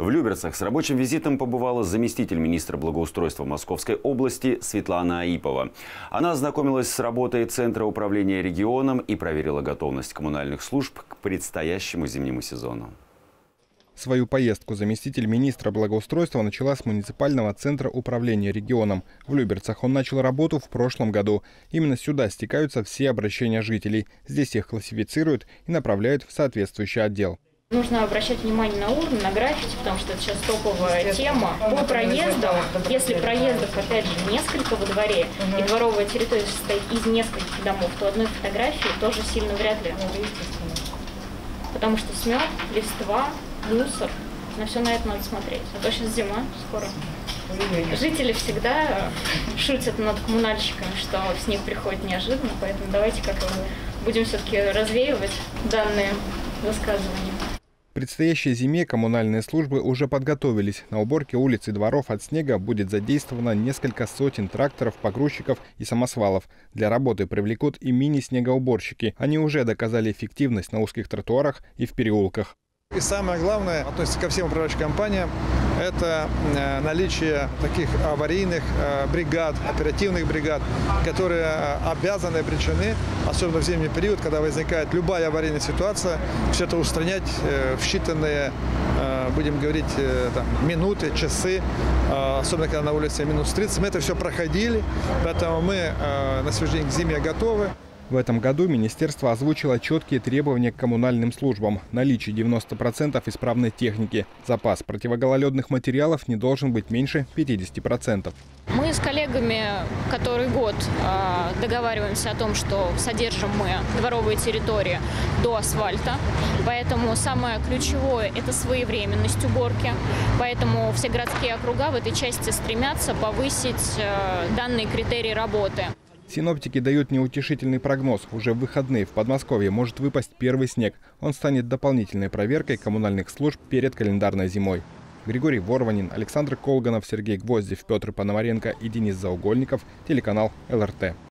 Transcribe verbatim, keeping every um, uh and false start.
В Люберцах с рабочим визитом побывала заместитель министра благоустройства Московской области Светлана Аипова. Она ознакомилась с работой Центра управления регионом и проверила готовность коммунальных служб к предстоящему зимнему сезону. Свою поездку заместитель министра благоустройства начала с муниципального центра управления регионом. В Люберцах он начал работу в прошлом году. Именно сюда стекаются все обращения жителей. Здесь их классифицируют и направляют в соответствующий отдел. Нужно обращать внимание на урны, на граффити, потому что это сейчас топовая тема. По проездам, если проездов, опять же, несколько во дворе, и дворовая территория состоит из нескольких домов, то одной фотографии тоже сильно вряд ли. Потому что смет, листва, мусор, на все на это надо смотреть. А то сейчас зима скоро. Жители всегда шутят над коммунальщиками, что снег приходит неожиданно, поэтому давайте как-то будем все-таки развеивать данные высказывания. В предстоящей зиме коммунальные службы уже подготовились. На уборке улиц и дворов от снега будет задействовано несколько сотен тракторов, погрузчиков и самосвалов. Для работы привлекут и мини-снегоуборщики. Они уже доказали эффективность на узких тротуарах и в переулках. И самое главное, относится ко всем управляющим компаниям, это наличие таких аварийных бригад, оперативных бригад, которые обязаны, обречены, особенно в зимний период, когда возникает любая аварийная ситуация, все это устранять в считанные, будем говорить, там, минуты, часы, особенно когда на улице минус тридцать. Мы это все проходили, поэтому мы на сегодняшний день к зиме готовы. В этом году министерство озвучило четкие требования к коммунальным службам. Наличие девяноста процентов исправной техники. Запас противогололедных материалов не должен быть меньше пятидесяти процентов. Мы с коллегами который год договариваемся о том, что содержим мы дворовые территории до асфальта. Поэтому самое ключевое – это своевременность уборки. Поэтому все городские округа в этой части стремятся повысить данные критерии работы. Синоптики дают неутешительный прогноз. Уже в выходные в Подмосковье может выпасть первый снег. Он станет дополнительной проверкой коммунальных служб перед календарной зимой. Григорий Ворванин, Александр Колганов, Сергей Гвоздев, Петр Пономаренко и Денис Заугольников. Телеканал эл эр тэ.